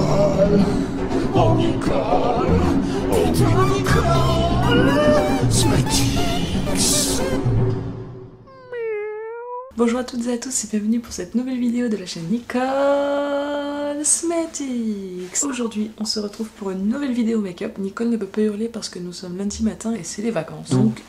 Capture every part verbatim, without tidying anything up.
Nicole, oh Nicole, oh du Nicole, Smatix. Bonjour à toutes et à tous et bienvenue pour cette nouvelle vidéo de la chaîne Nicole Smatix. Aujourd'hui on se retrouve pour une nouvelle vidéo make-up. Nicole ne peut pas hurler parce que nous sommes lundi matin et c'est les vacances. Donc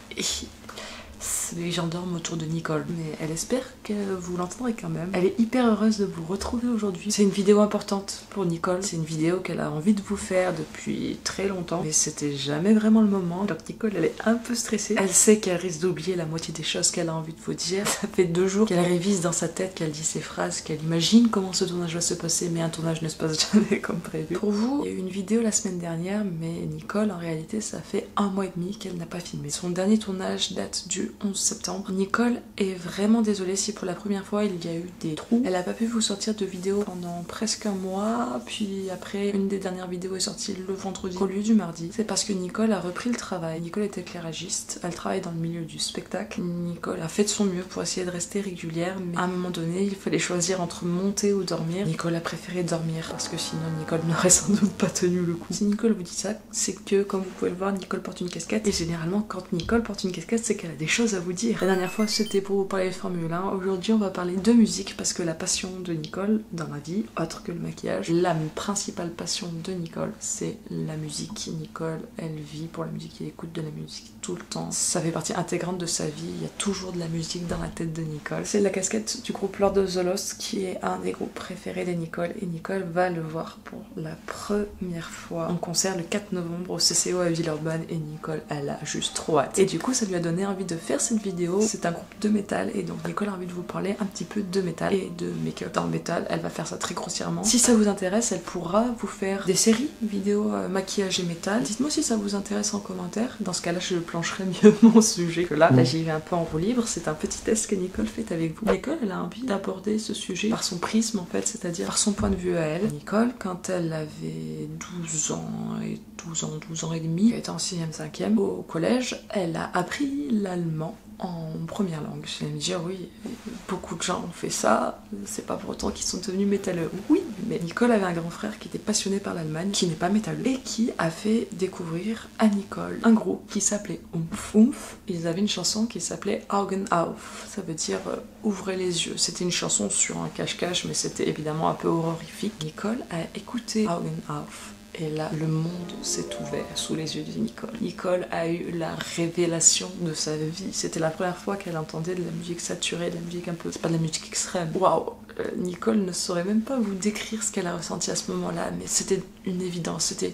les gens dorment autour de Nicole, mais elle espère que vous l'entendrez quand même. Elle est hyper heureuse de vous retrouver aujourd'hui. C'est une vidéo importante pour Nicole. C'est une vidéo qu'elle a envie de vous faire depuis très longtemps, mais c'était jamais vraiment le moment. Donc Nicole, elle est un peu stressée. Elle sait qu'elle risque d'oublier la moitié des choses qu'elle a envie de vous dire. Ça fait deux jours qu'elle révise dans sa tête, qu'elle dit ses phrases, qu'elle imagine comment ce tournage va se passer, mais un tournage ne se passe jamais comme prévu. Pour vous, il y a eu une vidéo la semaine dernière, mais Nicole, en réalité, ça fait un mois et demi qu'elle n'a pas filmé. Son dernier tournage date du onze septembre. Nicole est vraiment désolée si pour la première fois il y a eu des trous. Elle n'a pas pu vous sortir de vidéo pendant presque un mois, puis après une des dernières vidéos est sortie le vendredi au lieu du mardi. C'est parce que Nicole a repris le travail. Nicole est éclairagiste, elle travaille dans le milieu du spectacle. Nicole a fait de son mieux pour essayer de rester régulière, mais à un moment donné il fallait choisir entre monter ou dormir. Nicole a préféré dormir parce que sinon Nicole n'aurait sans doute pas tenu le coup. Si Nicole vous dit ça, c'est que comme vous pouvez le voir, Nicole porte une casquette et généralement quand Nicole porte une casquette, c'est qu'elle a des choses à vous dire. La dernière fois c'était pour vous parler de Formule un, aujourd'hui on va parler de musique parce que la passion de Nicole dans la vie, autre que le maquillage, la principale passion de Nicole c'est la musique. Nicole elle vit pour la musique, elle écoute de la musique tout le temps, ça fait partie intégrante de sa vie, il y a toujours de la musique dans la tête de Nicole. C'est la casquette du groupe Lord of the Lost qui est un des groupes préférés de Nicole et Nicole va le voir pour la première fois en concert le quatre novembre au C C O à Villeurbanne et Nicole elle a juste trop hâte. Et du coup ça lui a donné envie de faire cette vidéo. C'est un groupe de métal et donc Nicole a envie de vous parler un petit peu de métal et de make-up. Dans le métal, elle va faire ça très grossièrement. Si ça vous intéresse, elle pourra vous faire des séries vidéo euh, maquillage et métal. Dites-moi si ça vous intéresse en commentaire. Dans ce cas-là, je plancherai mieux mon sujet que là. Là, j'y vais un peu en roue libre. C'est un petit test que Nicole fait avec vous. Nicole, elle a envie d'aborder ce sujet par son prisme en fait, c'est-à-dire par son point de vue à elle. Nicole, quand elle avait douze ans et douze ans, douze ans et demi, elle était en sixième, cinquième au collège, elle a appris l'allemand en première langue. Je vais me dire oui, beaucoup de gens ont fait ça, c'est pas pour autant qu'ils sont devenus métalleux. Oui, mais Nicole avait un grand frère qui était passionné par l'Allemagne, qui n'est pas métalleux, et qui a fait découvrir à Nicole un groupe qui s'appelait Oomph. Oomph, ils avaient une chanson qui s'appelait Augen auf, ça veut dire euh, ouvrez les yeux. C'était une chanson sur un cache-cache, mais c'était évidemment un peu horrifique. Nicole a écouté Augen auf. Et là, le monde s'est ouvert sous les yeux de Nicole. Nicole a eu la révélation de sa vie. C'était la première fois qu'elle entendait de la musique saturée, de la musique un peu... C'est pas de la musique extrême. Waouh, Nicole ne saurait même pas vous décrire ce qu'elle a ressenti à ce moment-là, mais c'était une évidence. C'était...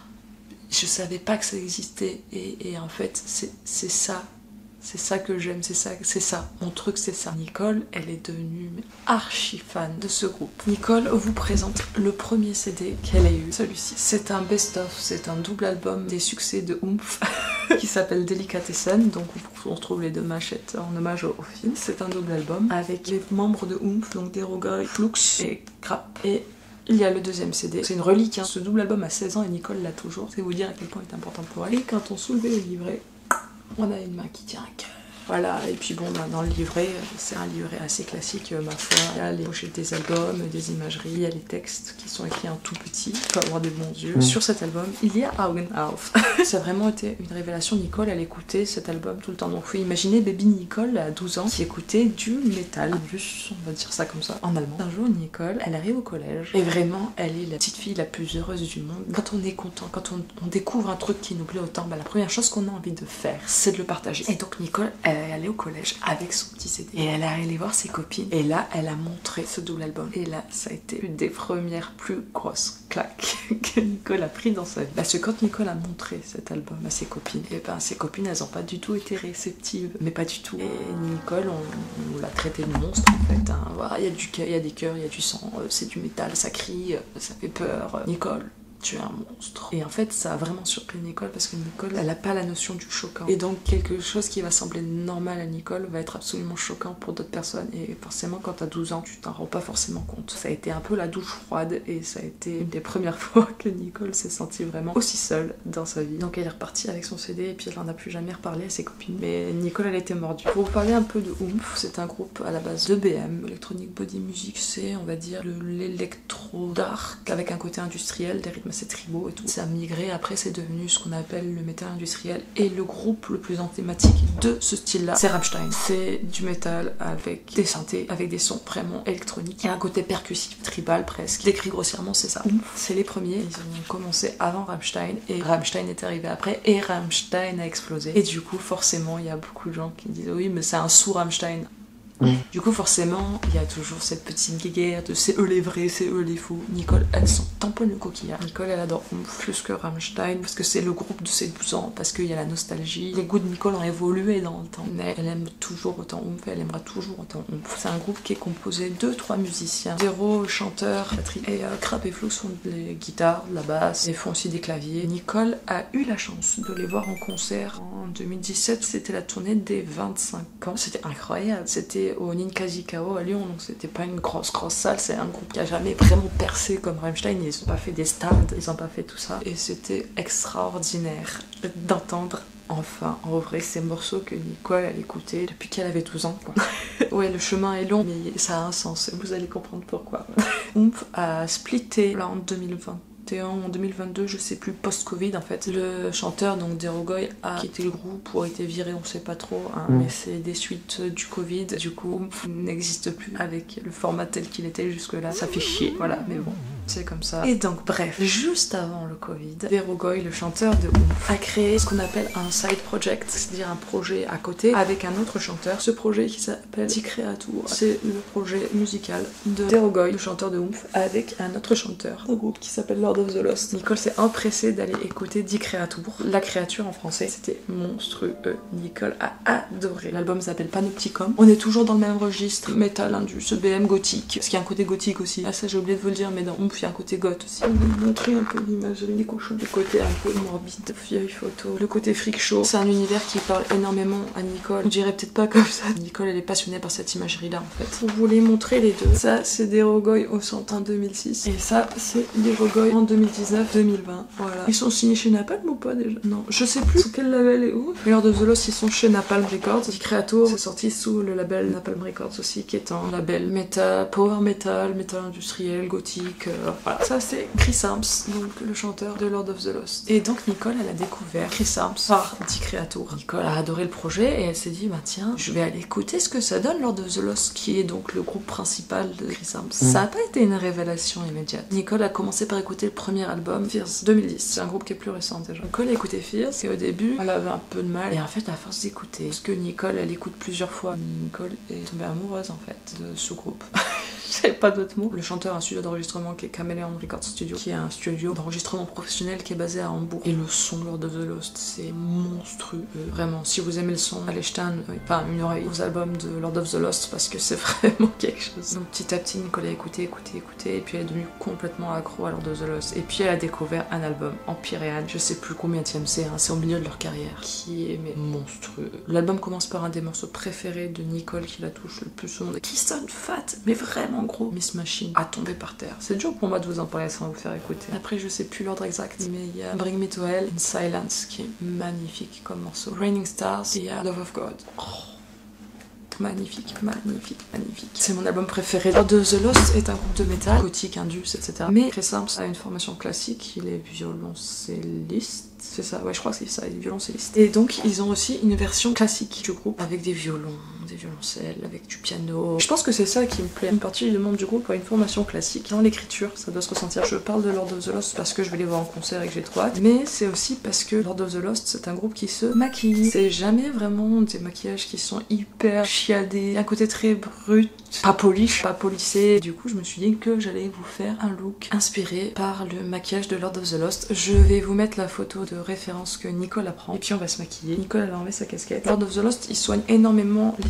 Je savais pas que ça existait. Et, et en fait, c'est ça. C'est ça que j'aime, c'est ça, c'est ça, mon truc c'est ça. Nicole, elle est devenue archi fan de ce groupe. Nicole vous présente le premier C D qu'elle a eu, celui-ci. C'est un best-of, c'est un double album des succès de Oomph qui s'appelle Delicatessen, donc on retrouve les deux machettes en hommage au, au film. C'est un double album avec les membres de Oomph, donc Deroga, Flux et Krap. Et il y a le deuxième C D, c'est une relique, hein. Ce double album a seize ans et Nicole l'a toujours, c'est vous dire à quel point il est important pour elle. Et quand on soulevait le livret, on a une main qui tient un cœur. Voilà, et puis bon, bah, dans le livret, c'est un livret assez classique, euh, ma foi. Il y a les pochettes des albums, des imageries, il y a les textes qui sont écrits en tout petit, pour avoir des bons yeux. Mmh. Sur cet album, il y a Augen auf. Ça a vraiment été une révélation. Nicole, elle écoutait cet album tout le temps. Donc, vous imaginez Baby Nicole à douze ans qui écoutait du métal, plus, on va dire ça comme ça, en allemand. Un jour, Nicole, elle arrive au collège, et vraiment, elle est la petite fille la plus heureuse du monde. Quand on est content, quand on, on découvre un truc qui nous plaît autant, bah, la première chose qu'on a envie de faire, c'est de le partager. Et donc, Nicole, elle elle est allée au collège avec son petit C D et elle est allée voir ses copines et là elle a montré ce double album et là ça a été une des premières plus grosses claques que Nicole a pris dans sa vie parce que quand Nicole a montré cet album à ses copines, et ben ses copines elles ont pas du tout été réceptives, mais pas du tout, et Nicole on, on l'a traité de monstre en fait, hein. Voilà, il y a du il y a des cœurs, il y a du sang, c'est du métal, ça crie, ça fait peur. Nicole, tu es un monstre. Et en fait, ça a vraiment surpris Nicole parce que Nicole, elle a pas la notion du choquant. Et donc, quelque chose qui va sembler normal à Nicole va être absolument choquant pour d'autres personnes. Et forcément, quand t'as douze ans, tu t'en rends pas forcément compte. Ça a été un peu la douche froide et ça a été une des premières fois que Nicole s'est sentie vraiment aussi seule dans sa vie. Donc, elle est repartie avec son C D et puis elle en a plus jamais reparlé à ses copines. Mais Nicole, elle était mordue. Pour vous parler un peu de Oomph, c'est un groupe à la base de B M. Electronic Body Music, c'est, on va dire, l'électro dark avec un côté industriel, des rythmes assez tribaux et tout. Ça a migré, après c'est devenu ce qu'on appelle le métal industriel. Et le groupe le plus emblématique de ce style-là, c'est Rammstein. C'est du métal avec des synthés, avec des sons vraiment électroniques et un côté percussif, tribal presque. Décrit grossièrement, c'est ça. C'est les premiers. Ils ont commencé avant Rammstein et Rammstein est arrivé après et Rammstein a explosé. Et du coup, forcément, il y a beaucoup de gens qui disent oui, mais c'est un sous-Rammstein. Mmh. Du coup, forcément, il y a toujours cette petite guéguerre de c'est eux les vrais, c'est eux les faux. Nicole, elle s'en tamponne le coquillard. Nicole, elle adore Oomph plus que Rammstein parce que c'est le groupe de ses douze ans, parce qu'il y a la nostalgie. Les goûts de Nicole ont évolué dans le temps, mais elle aime toujours autant Oomph, elle aimera toujours autant Oomph. C'est un groupe qui est composé de trois musiciens. Zéro, chanteur, batterie, et euh, Crap et Flux font des guitares, de la basse, et font aussi des claviers. Nicole a eu la chance de les voir en concert en deux mille dix-sept, c'était la tournée des vingt-cinq ans. C'était incroyable, c'était au Ninkasi Kao à Lyon, donc c'était pas une grosse grosse salle, c'est un groupe qui a jamais vraiment percé comme Rammstein, ils ont pas fait des stades, ils ont pas fait tout ça, et c'était extraordinaire d'entendre enfin en vrai ces morceaux que Nicole elle écoutait depuis qu'elle avait douze ans quoi. Ouais, le chemin est long mais ça a un sens, vous allez comprendre pourquoi. Oomph a splitté là en deux mille vingt. En deux mille vingt-deux, je sais plus, post-Covid en fait. Le chanteur donc d'Erogoy a quitté le groupe ou a été viré, on sait pas trop, hein, mm. mais c'est des suites du Covid. Du coup, il n'existe plus avec le format tel qu'il était jusque-là. Ça fait chier, voilà, mais bon. C'est comme ça. Et donc, bref, juste avant le Covid, Erogoy, le chanteur de Oomph, a créé ce qu'on appelle un side project, c'est-à-dire un projet à côté avec un autre chanteur. Ce projet qui s'appelle Dicreatur, c'est le projet musical de Erogoy, le chanteur de Oomph, avec un autre chanteur, un groupe qui s'appelle Lord of the Lost. Nicole s'est empressée d'aller écouter Dicreatur, la créature en français. C'était monstrueux. Nicole a adoré. L'album s'appelle Panopticon. On est toujours dans le même registre, métal, indus, ce B M gothique, parce qu'il y a un côté gothique aussi. Ah ça j'ai oublié de vous le dire, mais dans Oomph il y a un côté goth aussi. On va vous montrer un peu l'image de les cochons. Le côté un peu morbide, vieille photo. Le côté freak show. C'est un univers qui parle énormément à Nicole. On dirait peut-être pas comme ça. Nicole elle est passionnée par cette imagerie là en fait. Vous voulez montrer les deux. Ça c'est d'Erogoy au centre en deux mille six. Et ça c'est d'Erogoy en deux mille dix-neuf deux mille vingt. Voilà. Ils sont signés chez Napalm ou pas déjà? Non. Je sais plus sous quel label et où. Mais Lord of the Lost ils sont chez Napalm Records. Dicreatur c'est sorti sous le label Napalm Records aussi qui est un label metal, power metal, metal industriel, gothique. Euh, voilà. Ça c'est Chris Arms, donc le chanteur de Lord of the Lost. Et donc Nicole elle a découvert Chris Arms par Dicreatur. Nicole a adoré le projet et elle s'est dit bah tiens je vais aller écouter ce que ça donne Lord of the Lost qui est donc le groupe principal de Chris Arms. Mmh. Ça n'a pas été une révélation immédiate. Nicole a commencé par écouter le premier album, Fierce, deux mille dix. C'est un groupe qui est plus récent déjà. Nicole a écouté Fierce et au début elle avait un peu de mal et en fait à force d'écouter, parce que Nicole elle écoute plusieurs fois, Nicole est tombée amoureuse en fait de ce groupe. J'ai pas d'autres mots. Le chanteur a un studio d'enregistrement qui est Chameleon Record Studio, qui est un studio d'enregistrement professionnel qui est basé à Hambourg. Et le son Lord of the Lost, c'est monstrueux. Vraiment, si vous aimez le son, allez jeter un, enfin, une oreille aux albums de Lord of the Lost parce que c'est vraiment quelque chose. Donc petit à petit, Nicole a écouté, écouté, écouté, et puis elle est devenue complètement accro à Lord of the Lost. Et puis elle a découvert un album, Empyrean, je sais plus combien tième c'est, hein, c'est au milieu de leur carrière, qui est mais monstrueux. L'album commence par un des morceaux préférés de Nicole qui la touche le plus au monde, qui sonne fat, mais vraiment gros. Miss Machine a tombé par terre. C'est dur pour moi de vous en parler sans vous faire écouter. Après je sais plus l'ordre exact, mais il y a Bring Me to Hell in Silence qui est magnifique comme morceau. Raining Stars et il y a Love of God. Oh. Magnifique, magnifique, magnifique. C'est mon album préféré. Lord of the Lost est un groupe de métal, gothique, indus, et cetera. Mais Chris Arms a une formation classique, il est violoncelliste. C'est ça, ouais, je crois que c'est ça, il est violoncelliste. Et donc, ils ont aussi une version classique du groupe, avec des violons, des violoncelles, avec du piano. Je pense que c'est ça qui me plaît. Une partie du membre du groupe a une formation classique. Dans l'écriture, ça doit se ressentir. Je parle de Lord of the Lost parce que je vais les voir en concert et que j'ai trop hâte. Mais c'est aussi parce que Lord of the Lost, c'est un groupe qui se maquille. C'est jamais vraiment des maquillages qui sont hyper chiadés. Un côté très brut, pas polish, pas polissé. Du coup, je me suis dit que j'allais vous faire un look inspiré par le maquillage de Lord of the Lost. Je vais vous mettre la photo de référence que Nicole apprend et puis on va se maquiller. Nicole elle va enlever sa casquette. Lord of the Lost il soigne énormément les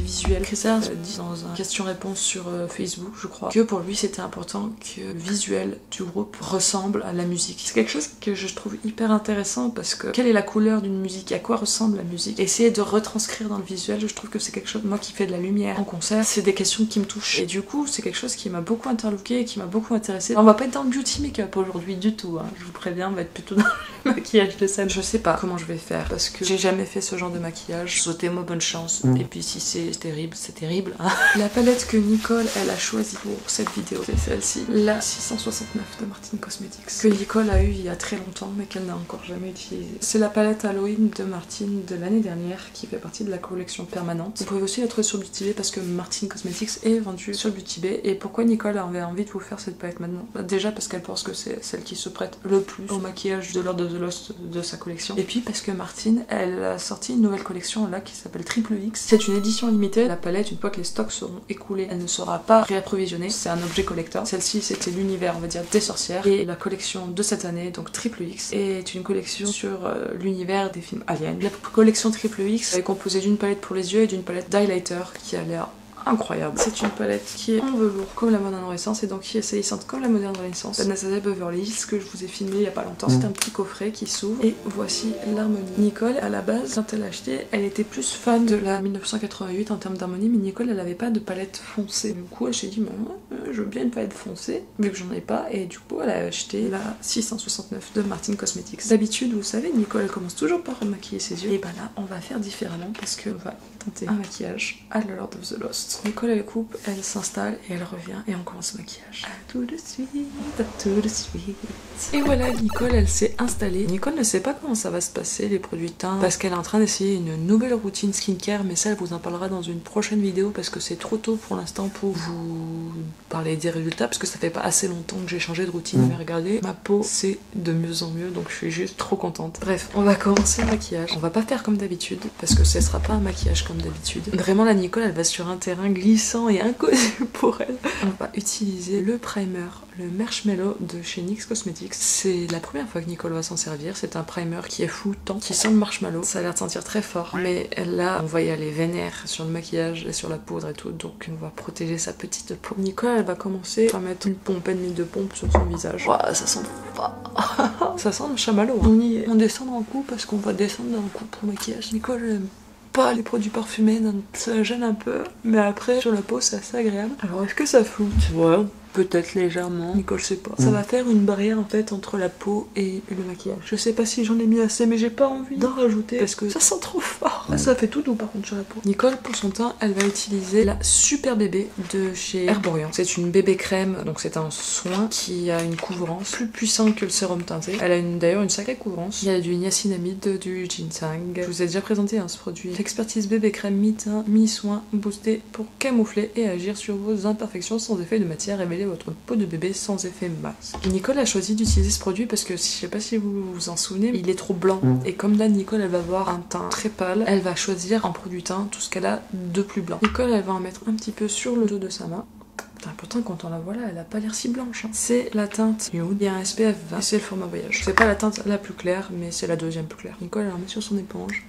visuel. Chris a dit dans une question-réponse sur euh, Facebook, je crois, que pour lui c'était important que le visuel du groupe ressemble à la musique. C'est quelque chose que je trouve hyper intéressant parce que quelle est la couleur d'une musique, à quoi ressemble la musique, essayer de retranscrire dans le visuel, je trouve que c'est quelque chose, moi qui fais de la lumière en concert, c'est des questions qui me touchent et du coup c'est quelque chose qui m'a beaucoup interloqué et qui m'a beaucoup intéressée. On va pas être dans le beauty make-up aujourd'hui du tout, hein. Je vous préviens, on va être plutôt dans le maquillage de scène. Je sais pas comment je vais faire parce que j'ai jamais fait ce genre de maquillage. Souhaitez-moi bonne chance et puis si c'est terrible, c'est terrible, hein. La palette que Nicole elle a choisie pour cette vidéo, c'est celle-ci, la six cent soixante-neuf de Martin Cosmetics, que Nicole a eu il y a très longtemps mais qu'elle n'a encore jamais utilisée. C'est la palette Halloween de Martin de l'année dernière qui fait partie de la collection permanente. Vous pouvez aussi la trouver sur Beauty Bay parce que Martin Cosmetics est vendu sur Beauty Bay. Et pourquoi Nicole avait envie de vous faire cette palette maintenant? Déjà parce qu'elle pense que c'est celle qui se prête le plus au maquillage de Lord of the Lost de sa collection. Et puis parce que Martin, elle a sorti une nouvelle collection là qui s'appelle Triple X. C'est une édition limitée. La palette, une fois que les stocks seront écoulés, elle ne sera pas réapprovisionnée. C'est un objet collector. Celle-ci, c'était l'univers, on va dire, des sorcières. Et la collection de cette année, donc Triple X, est une collection sur euh, l'univers des films aliens. La collection Triple X est composée d'une palette pour les yeux et d'une palette d'highlighter qui a l'air incroyable. C'est une palette qui est en velours comme la moderne Renaissance et donc qui est saillissante comme la moderne Renaissance. Anastasia Beverly Hills que je vous ai filmé il y a pas longtemps. C'est un petit coffret qui s'ouvre et voici l'harmonie. Nicole à la base quand elle l'a acheté elle était plus fan de la mille neuf cent quatre-vingt-huit en termes d'harmonie mais Nicole elle avait pas de palette foncée. Du coup elle s'est dit maman je veux bien une palette foncée vu que j'en ai pas et du coup elle a acheté la six cent soixante-neuf de Martin Cosmetics. D'habitude vous savez Nicole elle commence toujours par remaquiller ses yeux et bah là on va faire différemment parce qu'on va tenter un maquillage à la Lord of the Lost. Nicole elle coupe, elle s'installe et elle revient et on commence le maquillage. À tout de suite, à tout de suite. Et voilà, Nicole elle s'est installée. Nicole ne sait pas comment ça va se passer les produits de teint parce qu'elle est en train d'essayer une nouvelle routine skincare mais ça elle vous en parlera dans une prochaine vidéo parce que c'est trop tôt pour l'instant pour vous parler des résultats parce que ça fait pas assez longtemps que j'ai changé de routine mais regardez, ma peau c'est de mieux en mieux donc je suis juste trop contente. Bref, on va commencer le maquillage. On va pas faire comme d'habitude parce que ce sera pas un maquillage comme d'habitude. Vraiment la Nicole elle va sur un terrain glissant et inconnu pour elle. On va utiliser le primer, le Marshmallow de chez N Y X Cosmetics. C'est la première fois que Nicole va s'en servir. C'est un primer qui est floutant, qui sent le marshmallow. Ça a l'air de sentir très fort, mais là on va y aller vénère sur le maquillage et sur la poudre et tout, donc on va protéger sa petite peau. Nicole elle va commencer à mettre une pompe, une mine de pompe sur son visage. Wow, ça sent fort. Ça sent le chamallow. Hein. On y est. On descend d'un coup parce qu'on va descendre d'un coup pour le maquillage. Nicole aime pas les produits parfumés, donc ça gêne un peu, mais après sur la peau c'est assez agréable. Alors est-ce que ça floute? Ouais, peut-être légèrement, Nicole sait pas. Ça va faire une barrière en fait entre la peau et le maquillage. Je sais pas si j'en ai mis assez mais j'ai pas envie d'en rajouter parce que ça sent trop fort. Ah, ça fait tout doux par contre sur la peau. Nicole pour son teint elle va utiliser la Super Bébé de chez Herborian. C'est une bébé crème, donc c'est un soin qui a une couvrance plus puissante que le sérum teinté. Elle a d'ailleurs une sacrée couvrance. Il y a du niacinamide, du ginseng. Je vous ai déjà présenté hein, ce produit. L'expertise bébé crème mi-teint, mi-soin, boostée pour camoufler et agir sur vos imperfections sans effet de matière, révéler votre peau de bébé sans effet masque. Nicole a choisi d'utiliser ce produit parce que je sais pas si vous vous en souvenez, mais il est trop blanc. Et comme là Nicole elle va avoir un teint très pâle, elle va choisir en produit teint tout ce qu'elle a de plus blanc. Nicole elle va en mettre un petit peu sur le dos de sa main. Putain, pourtant quand on la voit là, elle a pas l'air si blanche. Hein. C'est la teinte Nude, il y a un S P F vingt et c'est le format voyage. C'est pas la teinte la plus claire, mais c'est la deuxième plus claire. Nicole elle en met sur son éponge.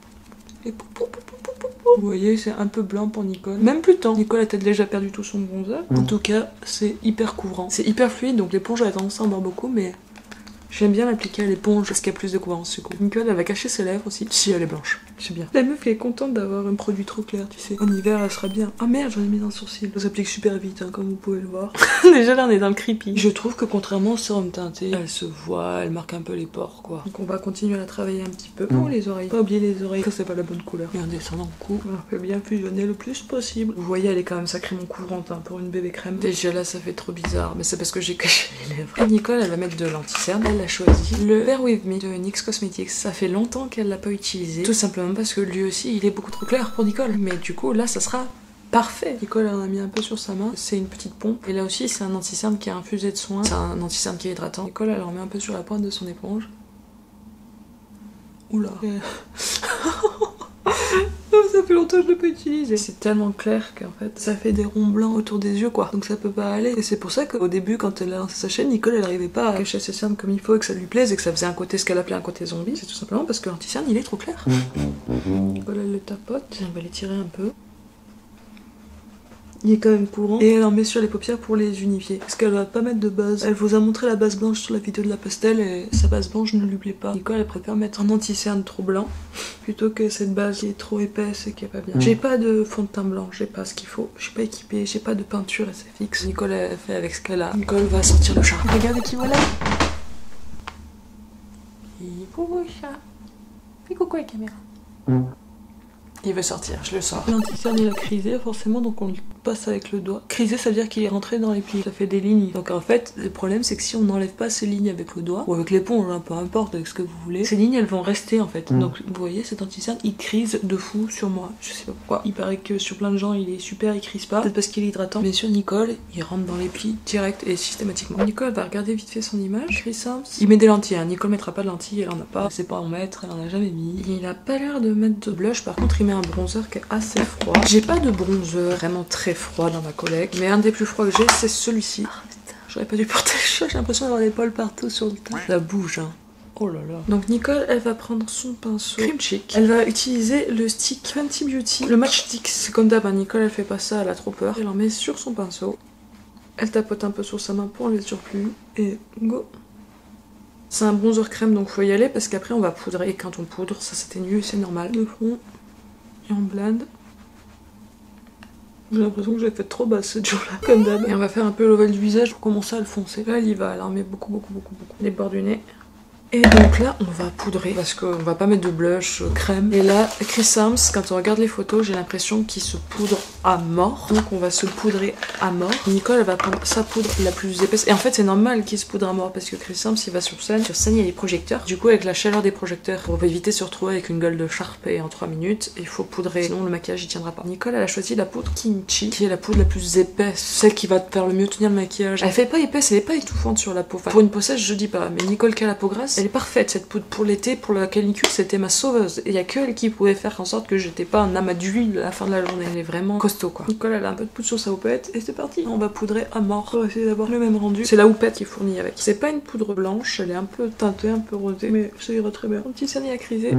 Et pou, pou, pou, pou, pou, pou. Vous voyez, c'est un peu blanc pour Nicole. Même plus tant. Nicole a peut-être déjà perdu tout son bronzer. En tout cas, c'est hyper couvrant. C'est hyper fluide, donc l'éponge a tendance à en boire beaucoup, mais j'aime bien l'appliquer à l'éponge parce qu'il y a plus de couvrance du coup. Nicole, elle va cacher ses lèvres aussi. Si elle est blanche, c'est bien. La meuf elle est contente d'avoir un produit trop clair, tu sais. En hiver, elle sera bien. Ah merde, j'en ai mis dans le sourcil. Ça s'applique super vite, hein, comme vous pouvez le voir. Déjà là, on est dans le creepy. Je trouve que contrairement au sérum teinté, elle se voit, elle marque un peu les pores, quoi. Donc on va continuer à la travailler un petit peu. Oh, les oreilles. Pas oublier les oreilles, ça c'est pas la bonne couleur. Et en descendant le cou, on peut bien fusionner le plus possible. Vous voyez, elle est quand même sacrément couvrante hein, pour une bébé crème. Déjà là, ça fait trop bizarre, mais c'est parce que j'ai caché les lèvres. Et Nicole, elle va mettre de l'anti-cerne. Elle a choisi le Wear With Me de N Y X Cosmetics. Ça fait longtemps qu'elle l'a pas utilisé, tout simplement parce que lui aussi, il est beaucoup trop clair pour Nicole. Mais du coup, là, ça sera parfait. Nicole en a mis un peu sur sa main. C'est une petite pompe. Et là aussi, c'est un anti-cerne qui est infusé de soin. C'est un anti-cerne qui est hydratant. Nicole, elle en met un peu sur la pointe de son éponge. Oula. Ça fait longtemps que je l'ai pas utilisé. C'est tellement clair qu'en fait ça fait des ronds blancs autour des yeux quoi. Donc ça peut pas aller. Et c'est pour ça qu'au début quand elle a lancé sa chaîne, Nicole elle arrivait pas à cacher ses cernes comme il faut et que ça lui plaise et que ça faisait un côté ce qu'elle appelait un côté zombie. C'est tout simplement parce que l'anti-cerne il est trop clair. Nicole elle le tapote. On va l'étirer un peu. il est quand même courant. Et elle en met sur les paupières pour les unifier. Parce qu'elle va pas mettre de base. Elle vous a montré la base blanche sur la vidéo de la pastel et sa base blanche ne lui plaît pas. Nicole, elle préfère mettre un anti-cerne trop blanc plutôt que cette base qui est trop épaisse et qui est pas bien. J'ai pas de fond de teint blanc, j'ai pas ce qu'il faut. Je suis pas équipée, j'ai pas de peinture assez fixe. Nicole, elle fait avec ce qu'elle a. Nicole va sortir le chat. Regardez qui voilà. Coucou chat. Fais coucou à la caméra. Il veut sortir, je le sors. L'anti-cerne il a crisé forcément, donc on le passe avec le doigt. Crisé, ça veut dire qu'il est rentré dans les plis, ça fait des lignes. Donc en fait, le problème c'est que si on n'enlève pas ces lignes avec le doigt, ou avec l'éponge, hein, peu importe, avec ce que vous voulez, ces lignes elles vont rester en fait. Donc vous voyez, cet anti-cerne il crise de fou sur moi. Je sais pas pourquoi. Il paraît que sur plein de gens il est super, il crise pas. Peut-être parce qu'il est hydratant. Mais sur Nicole, il rentre dans les plis direct et systématiquement. Nicole va regarder vite fait son image. Chris Sims, il met des lentilles. Hein. Nicole mettra pas de lentilles, elle en a pas. Elle sait pas en mettre, elle en a jamais mis. Il a pas l'air de mettre de blush, par contre il met un bronzer qui est assez froid. J'ai pas de bronzer vraiment très froid dans ma collecte, mais un des plus froids que j'ai c'est celui-ci. Oh, j'aurais pas dû porter le chat, j'ai l'impression d'avoir des poils partout sur le teint. Ça bouge hein. Oh là là. Donc Nicole, elle va prendre son pinceau Cream Chic. Elle va utiliser le stick Fenty Beauty. Le match stick, c'est comme d'hab, hein. Nicole elle fait pas ça, elle a trop peur. Elle en met sur son pinceau. Elle tapote un peu sur sa main pour enlever le surplus. Et go. C'est un bronzer crème donc faut y aller parce qu'après on va poudrer. Et quand on poudre, ça s'atténue, c'est normal. Le front. Et on blende. J'ai l'impression que j'ai fait trop basse ce jour-là, comme d'hab. Et on va faire un peu l'ovale du visage pour commencer à le foncer. Là, elle y va, elle en met beaucoup, beaucoup, beaucoup, beaucoup. Les bords du nez. Et donc là, on va poudrer parce qu'on va pas mettre de blush, euh, crème. Et là, Chris Sims, quand on regarde les photos, j'ai l'impression qu'il se poudre à mort. Donc on va se poudrer à mort. Nicole, elle va prendre sa poudre la plus épaisse. Et en fait, c'est normal qu'il se poudre à mort parce que Chris Sims, il va sur scène. Sur scène, il y a les projecteurs. Du coup, avec la chaleur des projecteurs, pour éviter de se retrouver avec une gueule de Sharpay en trois minutes, il faut poudrer. Sinon, le maquillage, il tiendra pas. Nicole, elle a choisi la poudre Kimchi, qui est la poudre la plus épaisse. Celle qui va te faire le mieux tenir le maquillage. Elle fait pas épaisse, elle est pas étouffante sur la peau. Enfin, pour une peau sèche, je dis pas. Mais Nicole, qui a la peau grasse, elle est parfaite cette poudre pour l'été, pour la canicule, c'était ma sauveuse. Et il y a que elle qui pouvait faire en sorte que j'étais pas un amas d'huile à la fin de la journée. Elle est vraiment costaud quoi. Nicole, elle a un peu de poudre sur sa houppette et c'est parti. On va poudrer à mort pour essayer d'avoir le même rendu. C'est la houppette qui est fournie avec. C'est pas une poudre blanche, elle est un peu teintée, un peu rosée, mais ça ira très bien. Un petit cernier à criser.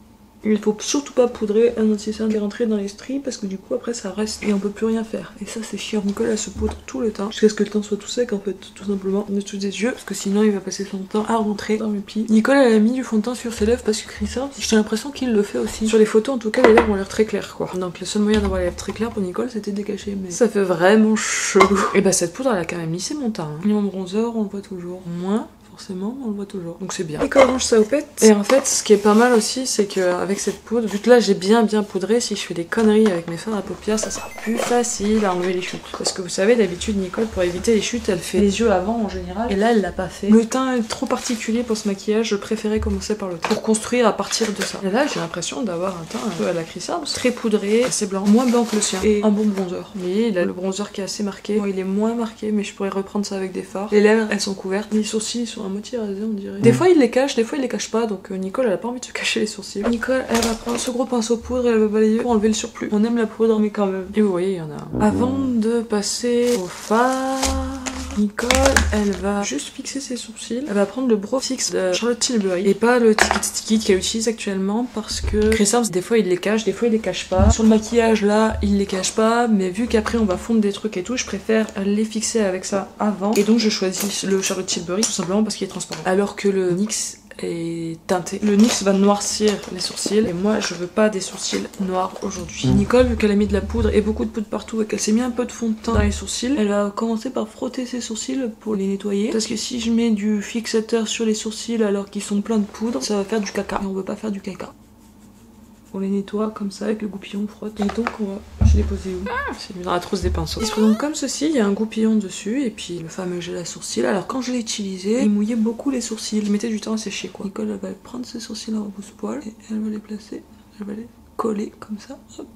Il faut surtout pas poudrer un anti-cerne qui est rentré dans les stries parce que du coup après ça reste et on peut plus rien faire. Et ça c'est chiant. Nicole elle se poudre tout le temps jusqu'à ce que le teint soit tout sec en fait, tout simplement, en dessous des yeux parce que sinon il va passer son temps à rentrer dans mes plis. Nicole elle a mis du fond de teint sur ses lèvres parce que Chris Sims, j'ai l'impression qu'il le fait aussi. Sur les photos en tout cas les lèvres ont l'air très claires quoi. Donc le seul moyen d'avoir les lèvres très claires pour Nicole c'était de décacher, mais ça fait vraiment chelou. Et bah cette poudre elle a quand même lissé mon teint. Hein. Mon bronzer on le voit toujours. Moins. Forcément, on le voit toujours. Donc c'est bien. Et quand on range sa houppette. Et en fait, ce qui est pas mal aussi, c'est qu'avec cette poudre, vu que là j'ai bien bien poudré, si je fais des conneries avec mes fards à paupières, ça sera plus facile à enlever les chutes. Parce que vous savez, d'habitude, Nicole, pour éviter les chutes, elle fait les yeux avant en général. Et là, elle l'a pas fait. Le teint est trop particulier pour ce maquillage, je préférais commencer par le teint. Pour construire à partir de ça. Et là, j'ai l'impression d'avoir un teint un peu à la Chris Sims, très poudré, assez blanc, moins blanc que le sien. Et un bon bronzer. Vous voyez, il a le bronzer qui est assez marqué. Bon, il est moins marqué, mais je pourrais reprendre ça avec des fards. Les lèvres, elles sont couvertes. Les sourcils sont à moitié rasés, on dirait. Des fois il les cache, des fois il les cache pas, donc euh, Nicole elle a pas envie de se cacher les sourcils. Nicole elle va prendre ce gros pinceau poudre et elle va balayer pour enlever le surplus. On aime la poudre mais quand même. Et vous voyez il y en a un. Avant de passer au fard, Nicole elle va juste fixer ses sourcils. Elle va prendre le Brow Fix de Charlotte Tilbury et pas le Ticket Sticky qu'elle utilise actuellement parce que Chris Sims des fois il les cache, des fois il les cache pas. Sur le maquillage là il les cache pas, mais vu qu'après on va fondre des trucs et tout, je préfère les fixer avec ça avant. Et donc je choisis le Charlotte Tilbury tout simplement parce qu'il est transparent. Alors que le N Y X est teinté. Le N Y X va noircir les sourcils et moi je veux pas des sourcils noirs aujourd'hui. Nicole, vu qu'elle a mis de la poudre et beaucoup de poudre partout et qu'elle s'est mis un peu de fond de teint dans les sourcils, elle va commencer par frotter ses sourcils pour les nettoyer parce que si je mets du fixateur sur les sourcils alors qu'ils sont pleins de poudre, ça va faire du caca et on veut pas faire du caca. On les nettoie comme ça avec le goupillon, on frotte. Et donc on va... Je l'ai posé où? C'est mis dans la trousse des pinceaux. Il se présente comme ceci, il y a un goupillon dessus et puis le fameux gel à sourcils. Alors quand je l'ai utilisé, il mouillait beaucoup les sourcils. Il mettait du temps à sécher quoi. Nicole elle va prendre ses sourcils en repousse-poil et elle va les placer, elle va les coller comme ça. Hop.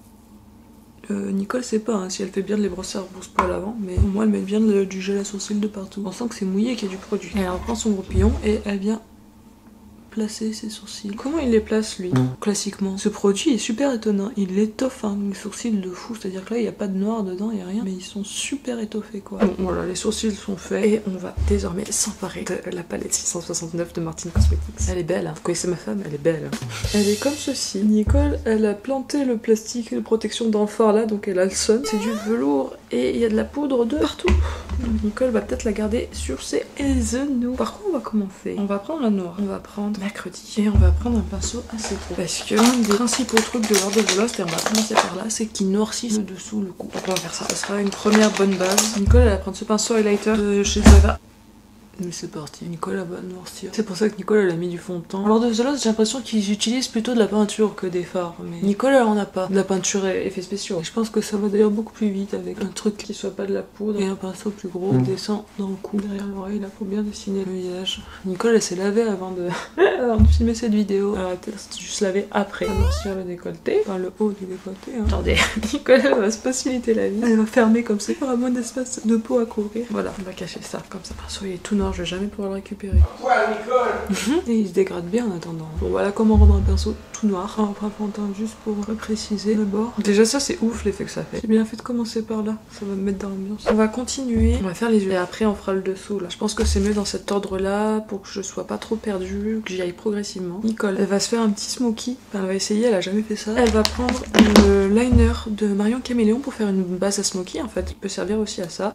Euh, Nicole sait pas hein, si elle fait bien de les brosser à repousse-poil avant, mais au moins elle met bien de, du gel à sourcils de partout. On sent que c'est mouillé qu'il y a du produit. Et elle reprend son goupillon et elle vient placer ses sourcils. Comment il les place lui, classiquement? Ce produit est super étonnant, il étoffe hein, les sourcils de fou, c'est-à-dire que là il n'y a pas de noir dedans, il n'y a rien, mais ils sont super étoffés quoi. Bon voilà, les sourcils sont faits et on va désormais s'emparer de la palette six cent soixante-neuf de Martin Cosmetics. Elle est belle, hein. Vous connaissez ma femme, elle est belle. Hein. Elle est comme ceci. Nicole, elle a planté le plastique de protection dans le fard là, donc elle a le son. C'est du velours et il y a de la poudre de partout. Nicole va peut-être la garder sur ses genoux. Par contre, on va commencer. On va prendre la noire. On va prendre mercredi. Et on va prendre un pinceau assez gros. Parce que l'un des principaux trucs de l'ordre de Lost, et on va commencer par là, c'est qu'il noircisse le dessous, le cou. Donc on va faire ça. Ça sera une première bonne base. Nicole, elle va prendre ce pinceau highlighter de chez Zoeva. Mais c'est parti, Nicole va noircir. C'est pour ça que Nicole elle a mis du fond de teint. Alors de The Lost, j'ai l'impression qu'ils utilisent plutôt de la peinture que des fards. Mais Nicole elle en a pas. De la peinture et effets spéciaux. Et je pense que ça va d'ailleurs beaucoup plus vite avec un truc qui soit pas de la poudre et un pinceau plus gros. Mmh. Descend dans le cou, derrière l'oreille là pour bien dessiner le visage. Nicole elle s'est lavée avant de... avant de filmer cette vidéo. Elle va peut-être juste laver après. Elle va noircir le décolleté. Enfin le haut du décolleté. Hein. Attendez, Nicole elle va se faciliter la vie. Elle va fermer comme ça. Il y aura moins d'espace de peau à couvrir. Voilà, on va cacher ça comme ça. Le pinceau il est tout noir. Je vais jamais pouvoir le récupérer. Quoi, Nicole? Et il se dégrade bien en attendant. Bon voilà comment rendre un pinceau tout noir. On va prendre un teint juste pour préciser le bord. Déjà ça c'est ouf l'effet que ça fait. J'ai bien fait de commencer par là. Ça va me mettre dans l'ambiance. On va continuer. On va faire les yeux. Et après on fera le dessous là. Je pense que c'est mieux dans cet ordre là pour que je sois pas trop perdue, que j'y aille progressivement. Nicole, elle va se faire un petit smoky. Enfin, elle va essayer, elle a jamais fait ça. Elle va prendre le liner de Marion Caméléon pour faire une base à smoky en fait. Il peut servir aussi à ça.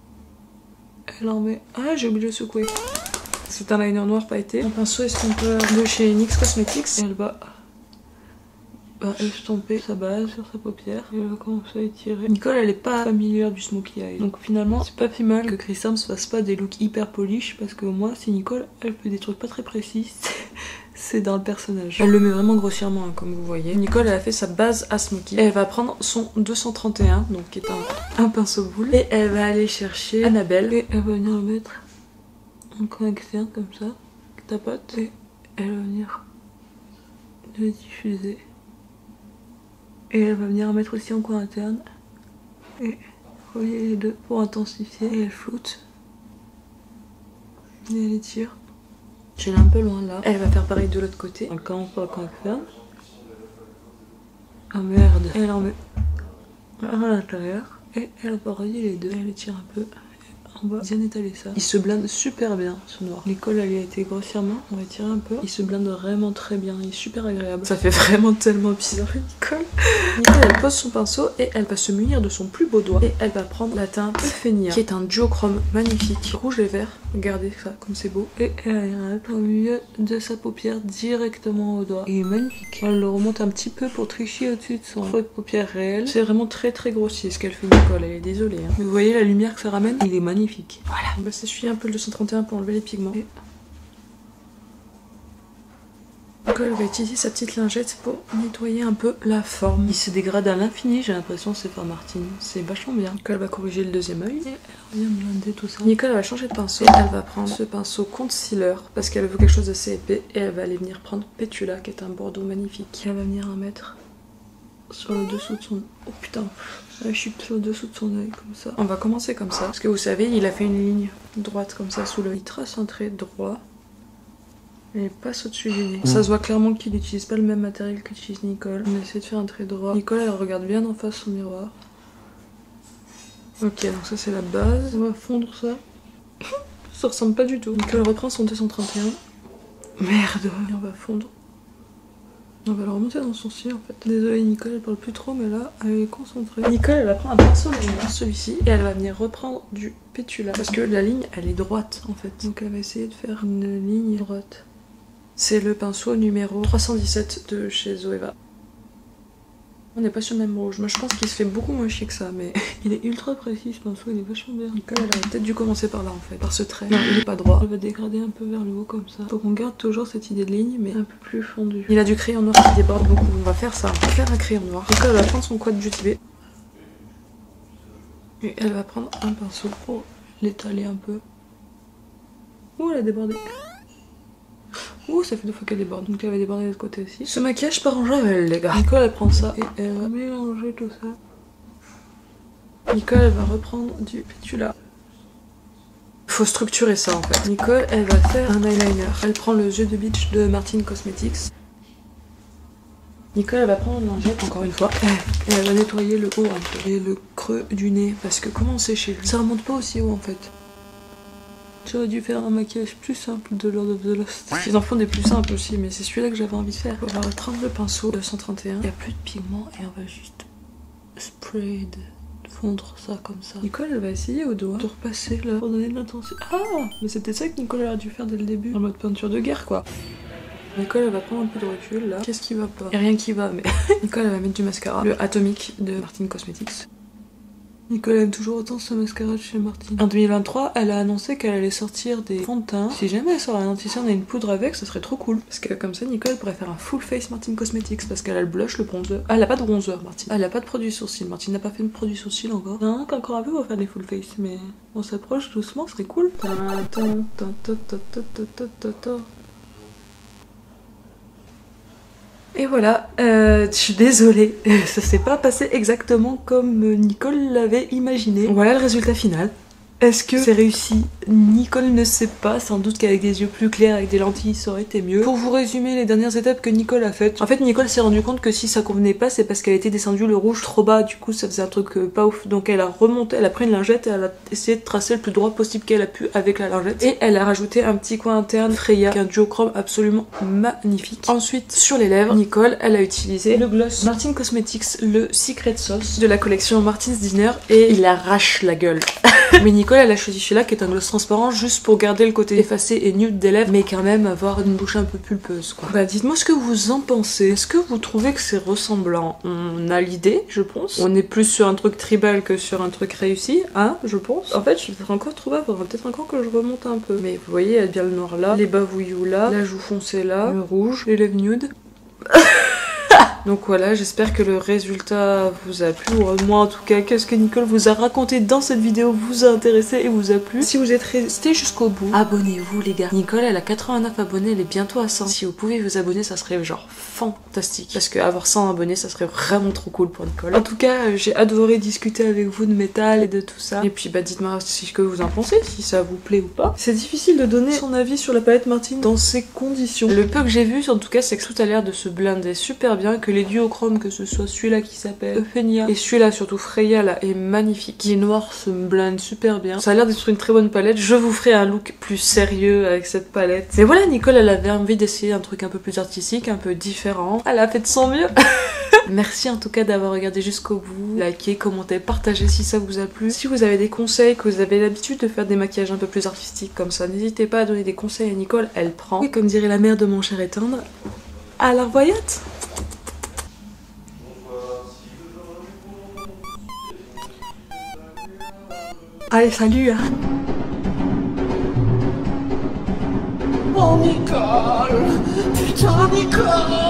Elle en met... Ah, j'ai oublié de secouer. C'est un liner noir pailleté. Un pinceau estompeur de chez N Y X Cosmetics. Et elle va... va estomper sa base sur sa paupière. Et elle va commencer à étirer. Nicole, elle est pas familière du smokey eye. Donc finalement, c'est pas plus mal que Chris Arms fasse pas des looks hyper polish. Parce que moi, si Nicole, elle fait des trucs pas très précis, c'est dans le personnage. Elle le met vraiment grossièrement, hein, comme vous voyez. Nicole, elle a fait sa base à smokey. Elle va prendre son deux cent trente et un, donc qui est un, un pinceau boule. Et elle va aller chercher Annabelle. Et elle va venir le mettre en coin externe, comme ça. Tapote. Et elle va venir le diffuser. Et elle va venir en mettre aussi en coin interne. Et relier les deux pour intensifier. Et elle floute. Et elle étire. Je l'ai un peu loin là. Elle va faire pareil de l'autre côté. On commence par le coin externe. Ah merde. Elle en met à l'intérieur. Et elle va relier les deux. Elle étire un peu. On va bien étaler ça. Il se blinde super bien ce noir. Nicole elle y a été grossièrement. On va étirer un peu. Il se blinde vraiment très bien. Il est super agréable. Ça fait vraiment tellement bizarre Nicole. Nicole elle pose son pinceau et elle va se munir de son plus beau doigt. Et elle va prendre la teinte Euphénia qui est un duochrome magnifique. Rouge et vert. Regardez ça comme c'est beau. Et elle ira au milieu de sa paupière directement au doigt. Il est magnifique. Elle le remonte un petit peu pour tricher au-dessus de son faux de paupière réel. C'est vraiment très très grossier ce qu'elle fait Nicole. Elle est désolée. Hein. Mais vous voyez la lumière que ça ramène? Il est magnifique. Voilà, on va s'essuyer un peu le deux cent trente et un pour enlever les pigments. Et... Nicole va utiliser sa petite lingette pour nettoyer un peu la forme. Il se dégrade à l'infini, j'ai l'impression, c'est pas Martine. C'est vachement bien. Nicole va corriger le deuxième œil. Et elle revient blinder tout ça. Nicole va changer de pinceau. Et elle va prendre ce pinceau concealer parce qu'elle veut quelque chose d'assez épais. Et elle va aller venir prendre Pétula qui est un bordeaux magnifique. Elle va venir en mettre sur le dessous de son... Oh putain, je suis sur le dessous de son œil comme ça. On va commencer comme ça. Parce que vous savez, il a fait une ligne droite comme ça sous l'œil. Il trace un trait droit. Et il passe au-dessus du nez. Ça se voit clairement qu'il n'utilise pas le même matériel qu'utilise Nicole. On essaie de faire un trait droit. Nicole, elle regarde bien en face son miroir. Ok, donc ça c'est la base. On va fondre ça. Ça ressemble pas du tout. Nicole reprend son deux cent trente et un. Merde. Et on va fondre. On va le remonter dans son cil en fait. Désolée Nicole, elle parle plus trop mais là elle est concentrée. Nicole elle va prendre un pinceau lumineux, celui-ci, et elle va venir reprendre du Pétula. Parce que la ligne elle est droite en fait. Donc elle va essayer de faire une ligne droite. C'est le pinceau numéro trois cent dix-sept de chez Zoeva. On n'est pas sur le même rouge. Moi je pense qu'il se fait beaucoup moins chic que ça, mais il est ultra précis ce pinceau, il est vachement bien. Nicole elle aurait peut-être dû commencer par là en fait, par ce trait. Non, il est pas droit. Elle va dégrader un peu vers le haut comme ça. Faut qu'on garde toujours cette idée de ligne, mais un peu plus fondue. Il a du crayon noir qui déborde beaucoup. On va faire ça, on va faire un crayon noir. Nicole elle va prendre son quad Beauty Bay. Et elle va prendre un pinceau pour l'étaler un peu. Ouh, elle a débordé. Ouh, ça fait deux fois qu'elle déborde, donc elle va déborder de l'autre côté aussi. Ce maquillage part en javel, les gars. Nicole, elle prend ça et elle va mélanger tout ça. Nicole, elle va reprendre du Pétula. Faut structurer ça en fait. Nicole, elle va faire un eyeliner. Elle prend le Jeu de Beach de Martin Cosmetics. Nicole, elle va prendre une lingette encore une fois. Et elle va nettoyer le haut un peu. Et le creux du nez. Parce que comment c'est chez lui? Ça remonte pas aussi haut en fait. J'aurais dû faire un maquillage plus simple de Lord of the Lost. Ils en font des plus simples aussi, mais c'est celui-là que j'avais envie de faire. On va reprendre le pinceau de cent trente et un. Il n'y a plus de pigment et on va juste spray de fondre ça comme ça. Nicole, elle va essayer au doigt de repasser là pour donner de l'intensité. Ah, mais c'était ça que Nicole aurait dû faire dès le début. En mode peinture de guerre quoi. Nicole, elle va prendre un peu de recul là. Qu'est-ce qui va pas? Y'a rien qui va, mais Nicole, elle va mettre du mascara. Le Atomic de Martin Cosmetics. Nicole aime toujours autant ce mascara de chez Martin. En deux mille vingt-trois, elle a annoncé qu'elle allait sortir des fonds de teint. Si jamais elle sort un anti-cerne et une poudre avec, ça serait trop cool. Parce que comme ça, Nicole pourrait faire un full face Martin Cosmetics. Parce qu'elle a le blush, le bronzer. Ah, elle a pas de bronzer, Martin. Elle a pas de produit sourcil. Martin n'a pas fait de produit sourcil encore. Non, encore un peu, on va faire des full face. Mais on s'approche doucement, ce serait cool. Et voilà, euh, je suis désolée, ça s'est pas passé exactement comme Nicole l'avait imaginé. Voilà le résultat final. Est-ce que c'est réussi? Nicole ne sait pas, sans doute qu'avec des yeux plus clairs, avec des lentilles, ça aurait été mieux. Pour vous résumer les dernières étapes que Nicole a faites, en fait Nicole s'est rendu compte que si ça convenait pas, c'est parce qu'elle était descendue le rouge trop bas, du coup ça faisait un truc euh, pas ouf. Donc elle a remonté, elle a pris une lingette et elle a essayé de tracer le plus droit possible qu'elle a pu avec la lingette. Et elle a rajouté un petit coin interne Freya, qui est un duochrome absolument magnifique. Ensuite, sur les lèvres, Nicole, elle a utilisé le gloss Martin Cosmetics, le Secret Sauce de la collection Martin's Dinner, et il arrache la gueule. Mais Nicole, elle a choisi celui-là qui est un gloss transparent juste pour garder le côté effacé et nude des lèvres, mais quand même avoir une bouche un peu pulpeuse quoi. Bah dites-moi ce que vous en pensez. Est-ce que vous trouvez que c'est ressemblant? On a l'idée, je pense. On est plus sur un truc tribal que sur un truc réussi, hein, je pense. En fait, je vais peut-être encore trouver, faudra peut-être encore que je remonte un peu. Mais vous voyez, il y a bien le noir là, les bavouillous là, la joue foncée là, le rouge, les lèvres nudes. Donc voilà, j'espère que le résultat vous a plu, ou moi en tout cas, qu'est-ce que Nicole vous a raconté dans cette vidéo vous a intéressé et vous a plu. Si vous êtes resté jusqu'au bout, abonnez-vous les gars. Nicole, elle a quatre-vingt-neuf abonnés, elle est bientôt à cent. Si vous pouvez vous abonner, ça serait genre fantastique. Parce qu'avoir cent abonnés, ça serait vraiment trop cool pour Nicole. En tout cas, j'ai adoré discuter avec vous de métal et de tout ça. Et puis bah dites-moi ce que vous en pensez, si ça vous plaît ou pas. C'est difficile de donner son avis sur la palette Martin dans ces conditions. Le peu que j'ai vu, en tout cas, c'est que tout a l'air de se blinder super bien, que les duochromes, que ce soit celui-là qui s'appelle Euphénia et celui-là surtout Freya là est magnifique. Qui est noir se blinde super bien. Ça a l'air d'être une très bonne palette. Je vous ferai un look plus sérieux avec cette palette. Mais voilà, Nicole elle avait envie d'essayer un truc un peu plus artistique, un peu différent. Elle a fait de son mieux. Merci en tout cas d'avoir regardé jusqu'au bout. Likez, commentez, partagez si ça vous a plu. Si vous avez des conseils, que vous avez l'habitude de faire des maquillages un peu plus artistiques comme ça, n'hésitez pas à donner des conseils à Nicole, elle prend. Et comme dirait la mère de mon cher et tendre, à la revoyate. Allez, salut hein. Oh Nicole, putain Nicole.